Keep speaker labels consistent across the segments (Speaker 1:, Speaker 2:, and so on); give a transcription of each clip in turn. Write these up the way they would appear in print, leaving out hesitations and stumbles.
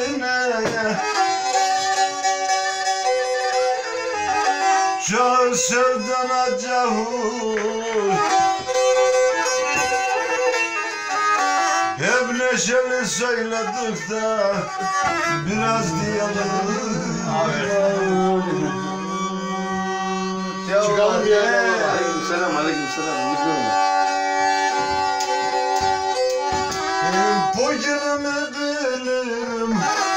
Speaker 1: sineye. Çok sevdan acahur, hep neşeli söyledik de biraz diyelim.
Speaker 2: Çıkalım bir yerden. Aleykümselam, aleykümselam.
Speaker 1: Bugünümü bilirim,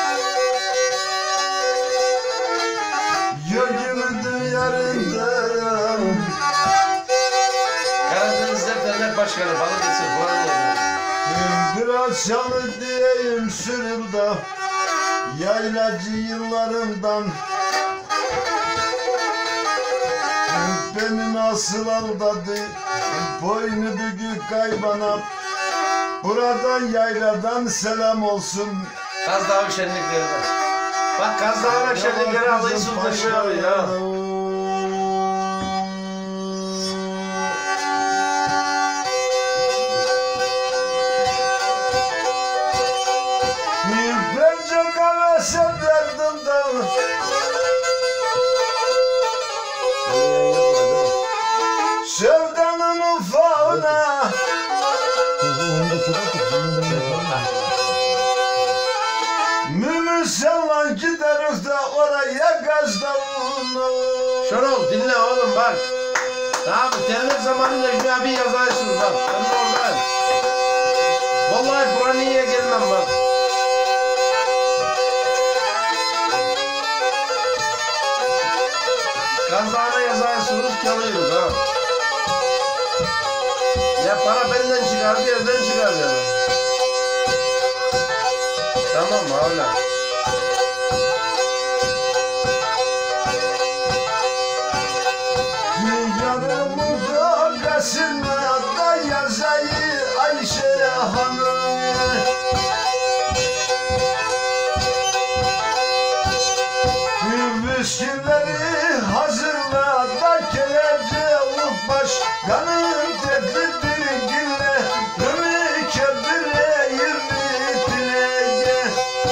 Speaker 1: yönümün yerindeyim.
Speaker 2: Karadeniz'de dernek başkanı Balıkesir bu arada.
Speaker 1: Biraz çalı diyeyim sürülde, yaylacı yıllarımdan. Beni nasıl aldadı boynu bükük kaybana. Buradan yayladan selam olsun.
Speaker 2: Kaz Dağı şenliklerine. Bak Kaz Dağı'na şenlikleri alayı sultanı abi ya.
Speaker 1: Bence kahvesi derdim de sevdanın ufağına. Mümüsella gideriz de oraya gazdavuna.
Speaker 2: Şenol dinle oğlum bak. Tamam terlik zamanında Hüsnü abi yazarsınız bak. Ben oradayım. Vallahi Buraniye'ye gelmem bak. Kaz Dağı'na yazarsınız kalıyoruz ha. Ya para benden çıkar bir yerden çıkar yani. Tamam mı öyle?
Speaker 1: Yarımı da resimle da yazayı Ayşe Hanım. Viskileri hazırla da kelepçe baş kanın tedbiri gille ömü kebire yürütülege.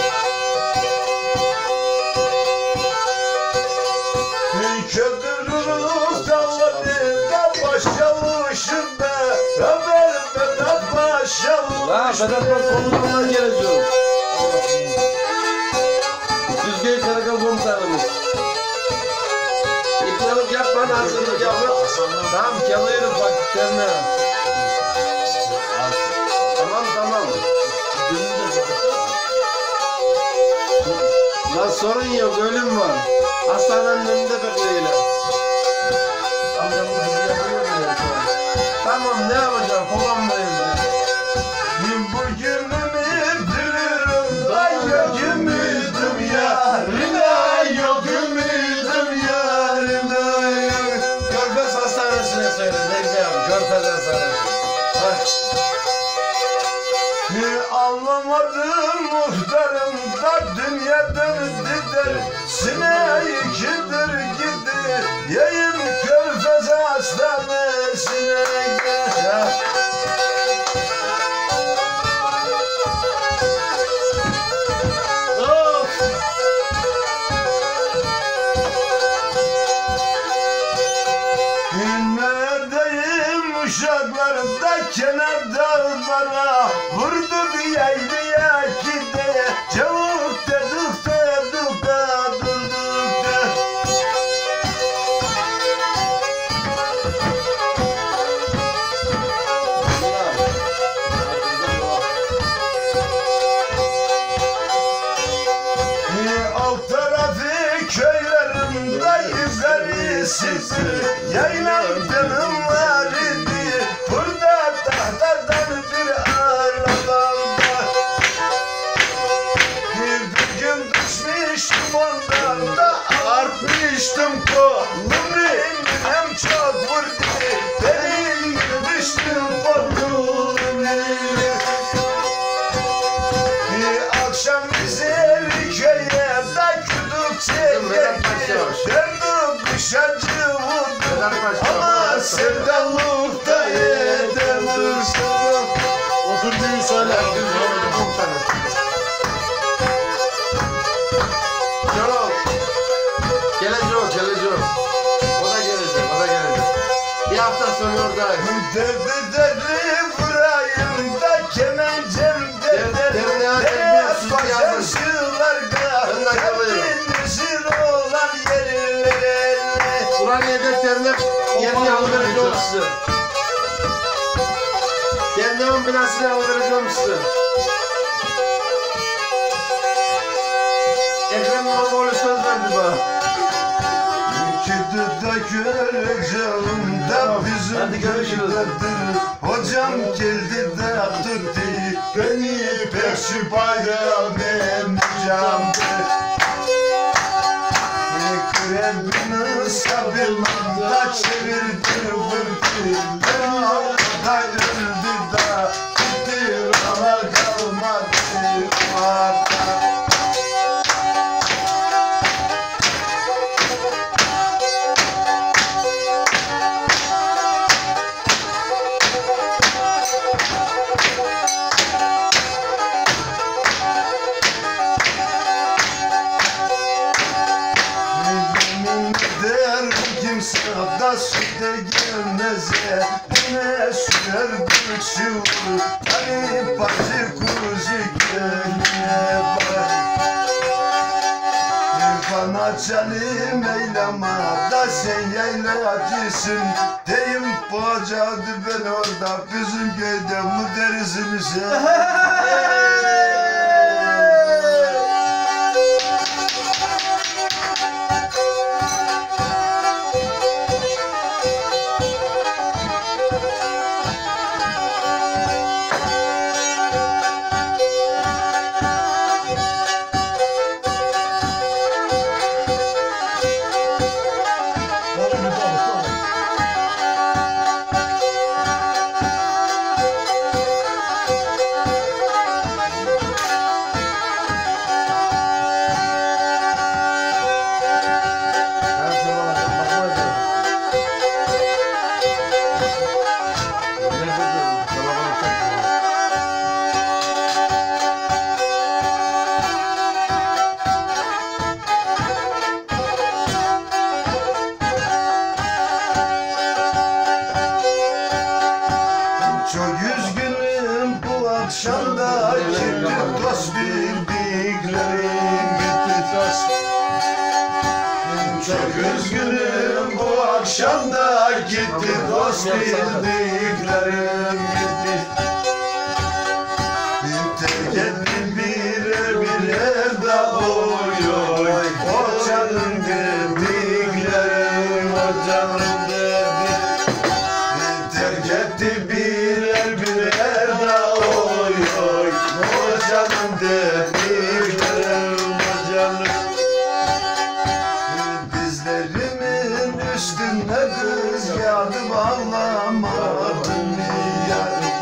Speaker 1: Kötülük dağları da başlamışım be, haber Vedat başlamış.
Speaker 2: La Vedat bak komutanlar gelecek. Düzgün Karakol komutanımız. İplanıp yapman hazırlık yapın. Tamam çalıyorum vakitlerine. Tamam tamam. Lan sorun yok ölüm var. Hastanenin önünde bekleyelim. Amcamın kızı yapıyor bile. Tamam ne yapacağım? Babam da evde.
Speaker 1: Bugünümü bilirim da yok ümidim yarına, yok ümidim yarına.
Speaker 2: Körfez Hastanesi'ne söyle Necmi abi. Körfez Hastanesi. Bak.
Speaker 1: Anlamadım muhtarım da dünyadan gider, sineği gider gider, yayın Körfez Hastanesi'ne gel. Neredeyim uşaklarda kenar dağlara, vurdu bir yaylaya gide, çabuk dedik dedik da durduk da. Alt tarafı köylerimde yukarısı, yaylam canım var idi, burada tahtadan bir arabamda. Bir gün düşmüştüm ondan da artmıştım kolumu, hem çok vurdu, beni düştüm kolumu. Akşam güzel köye da küdük çekti, döndüm kuşacı vurdu, ama sevdalıkta edemezdim.
Speaker 2: Otur büyü söyle. sen oradayım.
Speaker 1: Derdi vurayım da kemencemde derde başarılarga kalbimizin olan yerlerine.
Speaker 2: Buraya defterine yerini alıvereceğim size. Kendimin binasını alıvereceğim size. Ekrem İmamoğlu söz verdi bana.
Speaker 1: Gidip de göreceğim de bizim köydedir. Hocam geldi de tuttu beni peşi bayram emcamdı. Krebini sabırla çevirdi vurdu. Da öldü da gitti ama kalmadı orada. Sağda sütte gelmeze ne sürer bir şuur. Hani bacı kuzu gönlüne bak. Bana çalım eylama da sen yaylacısın. Deyim bacadı ben orada bizim köyde mu dersin sen? Çok üzgünüm bu akşam da gitti dost bildiklerim gitti dost. Çok üzgünüm bu akşam da gitti dost bildiklerim gitti. Terk etti birer birer da oy oy. O canım dediklerim o canım dediklerim. Terk etti birer birer da oy oy. O canım dediklerim o canım. Dizlerimin üstüne kız yatıp ağlamadım yarım.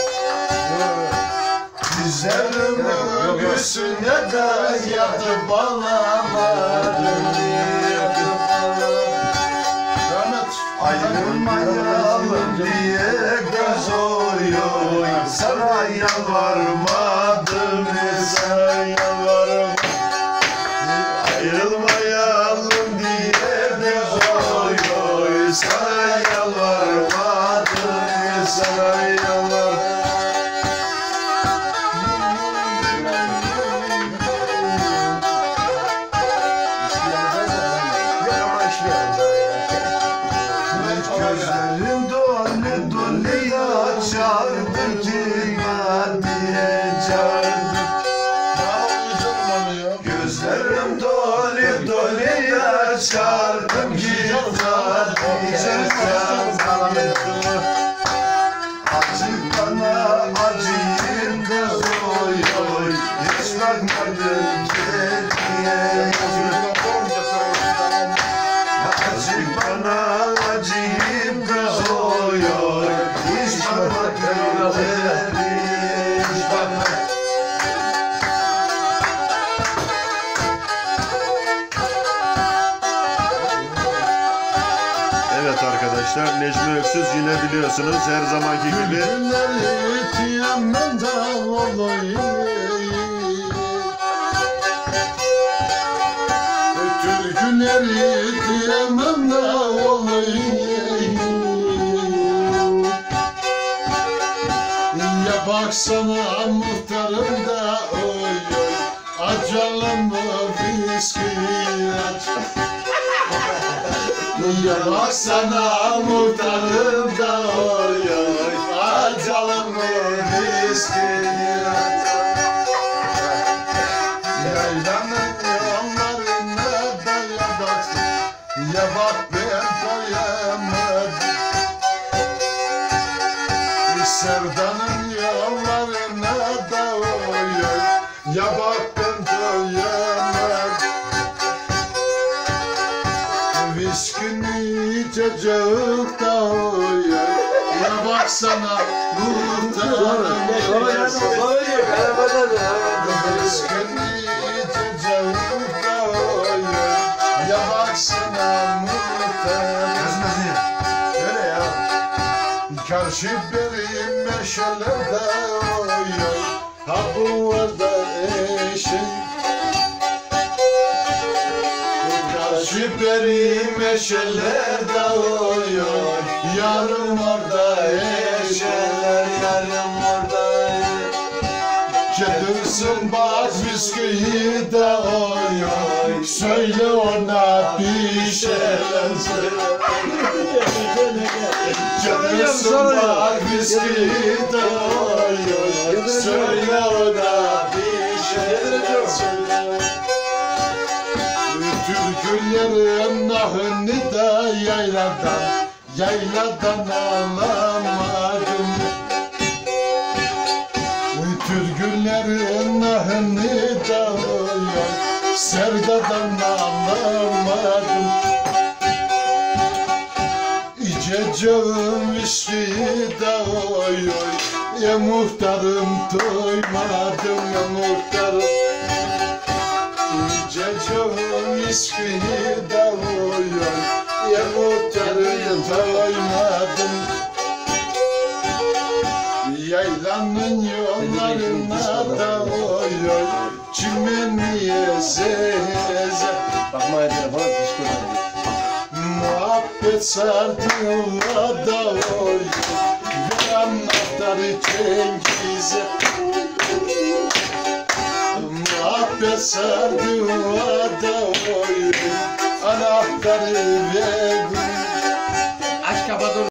Speaker 1: Dizlerimin üstüne kız yatıp ağlamadım yarım. Ayrılmayalım diye göz oy oy. Sana yalvarmadım sana yalvarmadım. Ayrılmayalım diye göz oy oy. Sana yalvarmadım sana yalvarmadım. Gözlerim dolu dolu da çağırdı ki diye çağırdı. Gözlerim dolu dolu da çağırdım ki diye çağırdı. Acı bana acıyım da oy oy. Hiç bakmadım geriye. Acı bana acıyım kız oy oy. Hiç bakmadım geriye. Hiç bakmadım.
Speaker 3: Evet arkadaşlar, Necmi Öksüz yine biliyorsunuz her zamanki gibi.
Speaker 1: Türküleri diyemem de olayım.
Speaker 4: baksana muhtarım da oy oy, açalım mı viski aç. Ya baksana muhtarım da oy oy, açalım mı viski aç. Yaylanın yollarına dayansın, ya bak ben doyamadım. Sevdanın yollarına da oy oy, ya bak ben doyamadım. Viskini içecek da oy oy, ya baksana muhtarım. Viskini içecek da oy oy, ya baksana muhtarım. Öyle ya. Karşı benim meşalerde oy oy, ha bu arada eşim. Karşı benim meşalerde oy oy, yarım orada eşeler, yarım orada. Getirsin bak viskiyi de oy oy, söyle ona bir şeyler söyle. Getirsin bak viskiyi de oy oy, söyle ona bir şeyler söyle. Türkülerin nahını da yayladan alamadım. Türkülerin nahını da sevdadan alamadım. İçeceğim viskiyi de oy oy, ya muhtarım doymadım ya muhtarım. İçeceğim viskiyi de oy oy, ya muhtarım doymadım. Yaylanın yollarına da oy oy, çimeni eze eze.
Speaker 2: Bakma ya telefona psikoloji.
Speaker 4: Muhabbet sardığa da oy, ver anahtarı Cengiz'e. Muhabbet sardığa da oy, anahtarı